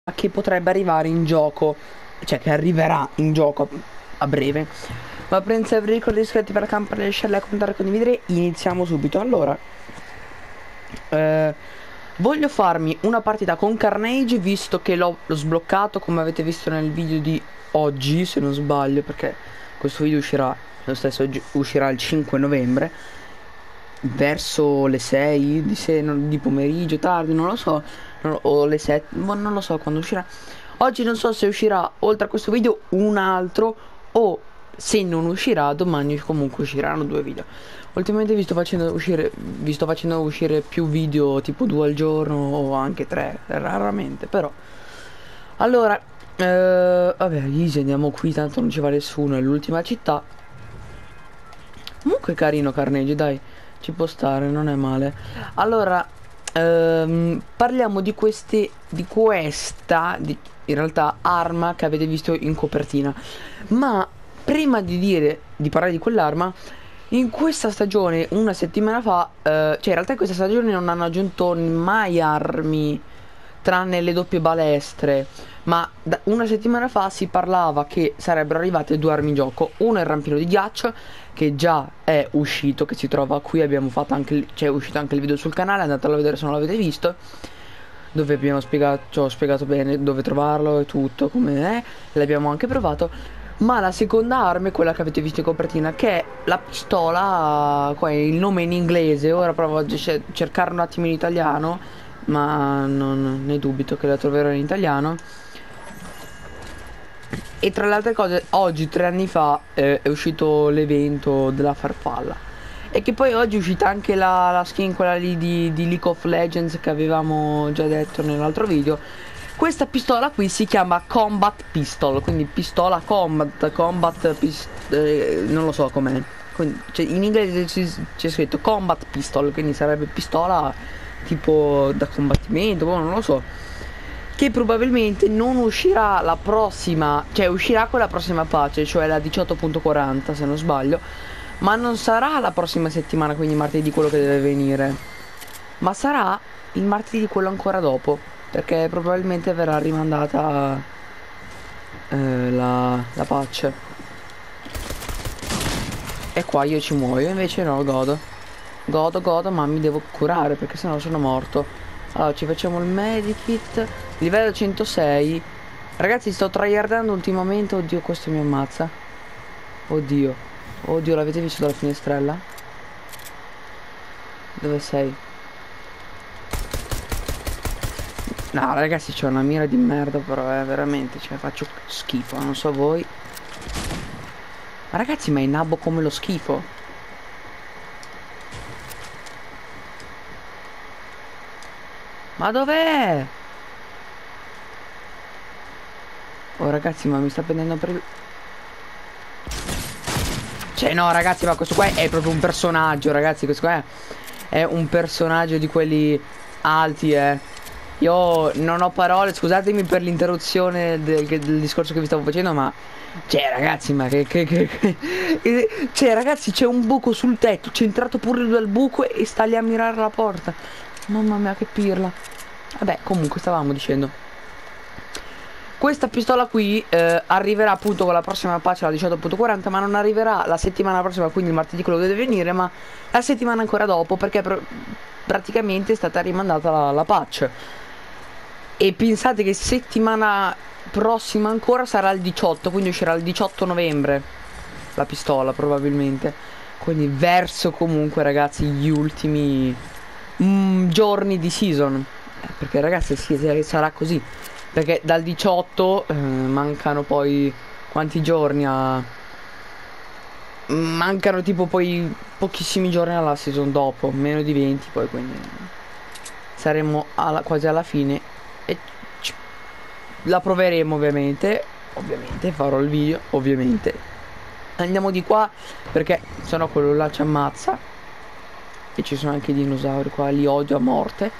che potrebbe arrivare in gioco, cioè che arriverà in gioco a breve. Ma prima di ricordare di iscriverti per la campanella, lasciare, commentare e condividere. Iniziamo subito. Allora, voglio farmi una partita con Carnage, visto che l'ho sbloccato, come avete visto nel video di oggi, se non sbaglio, perché questo video uscirà lo stesso, uscirà il 5 novembre verso le 6 di pomeriggio, tardi, non lo so, o le 7, ma non lo so quando uscirà. Oggi non so se uscirà oltre a questo video un altro, o se non uscirà domani comunque usciranno due video. Ultimamente vi sto facendo uscire più video, tipo 2 al giorno o anche 3, raramente, però. Allora, vabbè, easy, andiamo qui, tanto non ci va nessuno, è l'ultima città. Comunque è carino Carnage, dai, ci può stare, non è male. Allora, parliamo di in realtà, arma che avete visto in copertina. Ma prima di parlare di quell'arma, in questa stagione, una settimana fa, cioè in realtà in questa stagione non hanno aggiunto mai armi, tranne le doppie balestre. Ma una settimana fa si parlava che sarebbero arrivate due armi in gioco. Uno è il rampino di ghiaccio, che già è uscito, che si trova qui. Abbiamo fatto anche, cioè è uscito anche il video sul canale, andatelo a vedere se non l'avete visto, dove abbiamo spiegato, cioè, ho spiegato bene dove trovarlo e tutto, come è. L'abbiamo anche provato. Ma la seconda arma è quella che avete visto in copertina, che è la pistola. Qua è il nome in inglese. Ora provo a cercare un attimo in italiano, ma non ne dubito che la troverò in italiano. E tra le altre cose, oggi, 3 anni fa, è uscito l'evento della farfalla. E che poi oggi è uscita anche la skin, quella lì di League of Legends, che avevamo già detto nell'altro video. Questa pistola qui si chiama Combat Pistol, quindi pistola non lo so com'è. Cioè, in inglese c'è scritto Combat Pistol, quindi sarebbe pistola tipo da combattimento, non lo so. Che probabilmente non uscirà la prossima, cioè uscirà con la prossima patch, cioè la 18.40 se non sbaglio, ma non sarà la prossima settimana, quindi martedì quello che deve venire, ma sarà il martedì di quello ancora dopo, perché probabilmente verrà rimandata la patch. E qua io ci muoio, invece no, godo, ma mi devo curare perché sennò sono morto. Allora ci facciamo il medikit, livello 106. Ragazzi, sto tryhardando ultimamente. Oddio, questo mi ammazza. Oddio, oddio, l'avete visto dalla finestrella? Dove sei? No ragazzi, c'ho una mira di merda, però veramente, cioè faccio schifo, non so voi. Ma ragazzi, ma innabbo come lo schifo. Ma dov'è? Oh ragazzi, ma mi sta prendendo per il... Cioè no ragazzi, ma questo qua è proprio un personaggio, ragazzi. Questo qua è un personaggio di quelli alti, Io non ho parole, scusatemi per l'interruzione del discorso che vi stavo facendo, ma... Cioè ragazzi, ma cioè ragazzi, c'è un buco sul tetto, c'è entrato pure lui dal buco e sta lì a mirare la porta. Mamma mia, che pirla. Vabbè, comunque stavamo dicendo, questa pistola qui arriverà appunto con la prossima patch, la 18.40, ma non arriverà la settimana prossima, quindi il martedì quello che deve venire, ma la settimana ancora dopo, perché praticamente è stata rimandata la patch. E pensate che settimana prossima ancora sarà il 18, quindi uscirà il 18 novembre la pistola probabilmente. Quindi verso comunque ragazzi gli ultimi giorni di season. Perché ragazzi sì, sarà così. Perché dal 18 mancano poi quanti giorni a... Mancano tipo poi pochissimi giorni alla season dopo, meno di 20 poi, quindi saremo quasi alla fine e la proveremo ovviamente. Ovviamente farò il video, ovviamente. Andiamo di qua perché sennò quello là ci ammazza. E ci sono anche i dinosauri qua, li odio a morte.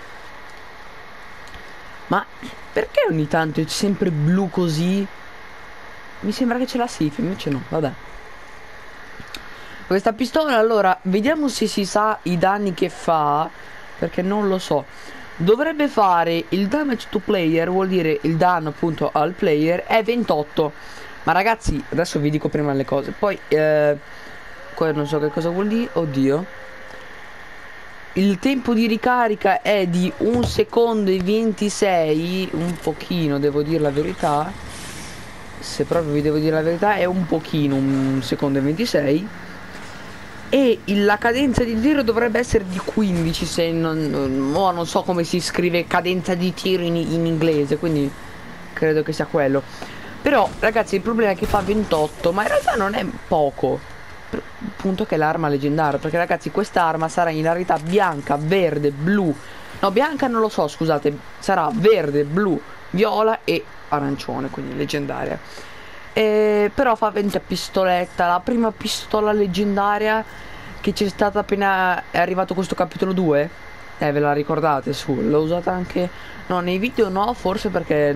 Ma perché ogni tanto è sempre blu così? Mi sembra che ce la Sif, invece no, vabbè. Questa pistola, allora, vediamo se si sa i danni che fa, perché non lo so. dovrebbe fare il damage to player, vuol dire il danno appunto al player è 28. Ma ragazzi, adesso vi dico prima le cose. Poi qua non so che cosa vuol dire. Oddio. Il tempo di ricarica è di 1 secondo e 26. Un pochino, devo dire la verità. Se proprio vi devo dire la verità, è un pochino, 1 secondo e 26. E la cadenza di tiro dovrebbe essere di 15, se non so come si scrive cadenza di tiro in inglese, quindi credo che sia quello. Però ragazzi, il problema è che fa 28, ma in realtà non è poco. Punto che è l'arma leggendaria, perché ragazzi quest'arma sarà in rarità bianca, verde, blu. No, bianca non lo so, scusate, sarà verde, blu, viola e arancione, quindi leggendaria. Però fa 20 a pistoletta, la prima pistola leggendaria che c'è stata appena è arrivato questo capitolo 2. Ve la ricordate? L'ho usata anche, no, nei video no, forse perché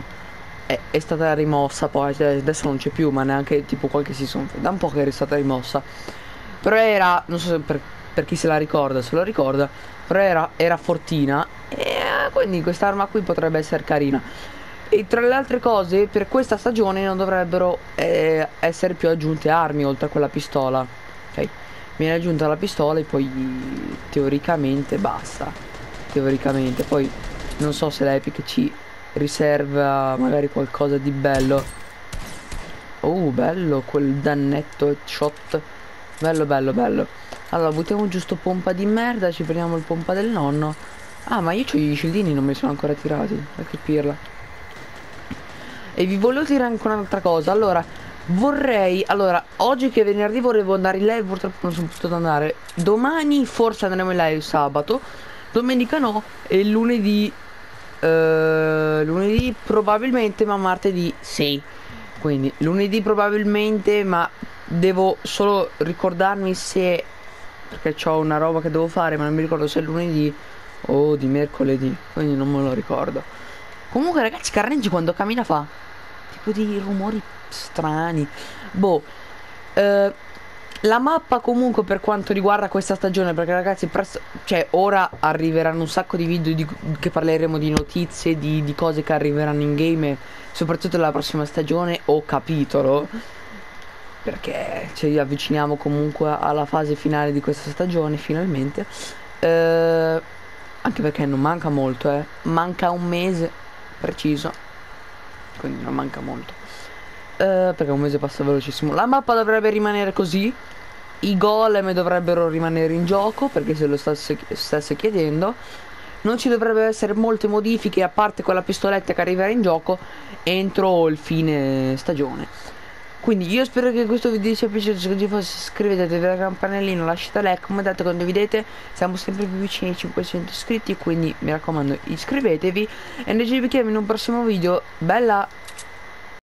è stata rimossa, poi adesso non c'è più, ma neanche tipo qualche season, da un po' che era stata rimossa. Però era, non so se per chi se la ricorda, se lo ricorda, però era fortina, e quindi quest'arma qui potrebbe essere carina. E tra le altre cose, per questa stagione non dovrebbero essere più aggiunte armi oltre a quella pistola. Ok, viene aggiunta la pistola e poi teoricamente basta. Teoricamente, poi non so se l'Epic ci riserva magari qualcosa di bello. Oh, bello quel dannetto headshot. Bello, bello, bello. Allora, buttiamo giusto pompa di merda, ci prendiamo il pompa del nonno. Ah, ma io c'ho i shieldini, non me li sono ancora tirati. Che pirla. E vi volevo dire anche un'altra cosa. Allora, oggi che è venerdì volevo andare in live, purtroppo non sono potuto andare. Domani forse andremo in live sabato. Domenica no. E lunedì probabilmente, ma martedì sì. Quindi lunedì probabilmente, ma devo solo ricordarmi se, perché ho una roba che devo fare, ma non mi ricordo se è lunedì o di mercoledì, quindi non me lo ricordo. Comunque ragazzi, Carnegie quando cammina fa tipo di rumori strani. Boh. La mappa comunque per quanto riguarda questa stagione, perché ragazzi presto, cioè ora arriveranno un sacco di video che parleremo di notizie, di cose che arriveranno in game, soprattutto nella prossima stagione o capitolo, perché ci avviciniamo comunque alla fase finale di questa stagione finalmente. Anche perché non manca molto, manca un mese preciso, quindi non manca molto, perché un mese passa velocissimo. La mappa dovrebbe rimanere così, i golem dovrebbero rimanere in gioco, perché se lo stesse chiedendo. Non ci dovrebbero essere molte modifiche, a parte quella pistoletta che arriverà in gioco entro il fine stagione. Quindi io spero che questo video vi sia piaciuto. Se così fosse, iscrivetevi alla campanellina, lasciate like, commentate, condividete. Siamo sempre più vicini ai 500 iscritti, quindi mi raccomando iscrivetevi. E noi ci vediamo in un prossimo video. Bella!